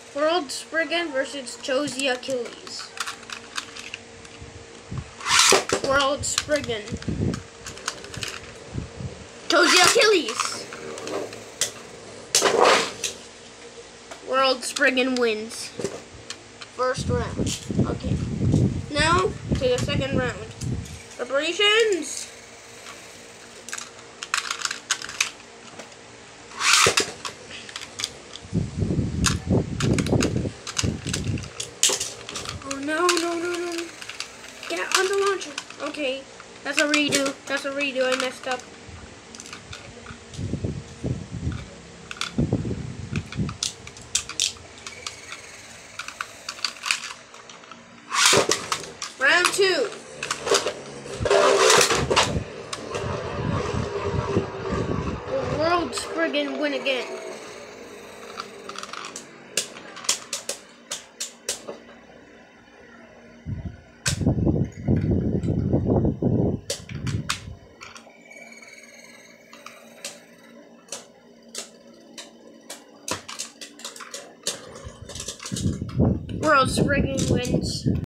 World Spriggan versus cho-Z Achilles. World Spriggan. cho-Z Achilles. World Spriggan wins. First round. Okay. Now to the second round. Preparations. Oh no, no, no, no. Get on the launcher. Okay. That's a redo. That's a redo. I messed up. Round 2. The World Spriggan win again. World Spriggan wins.